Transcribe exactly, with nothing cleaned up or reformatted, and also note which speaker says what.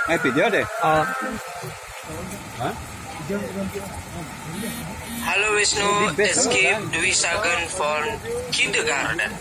Speaker 1: Eh video deh.
Speaker 2: Oh.
Speaker 1: Hah?
Speaker 3: Hello Wisnu, escape Dwi Sagan for kindergarten.